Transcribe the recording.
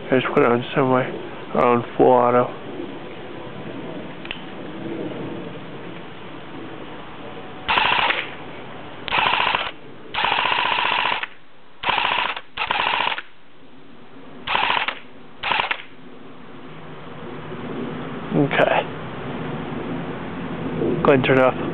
I just put it on somewhere on full auto. Okay. Go ahead and turn it off.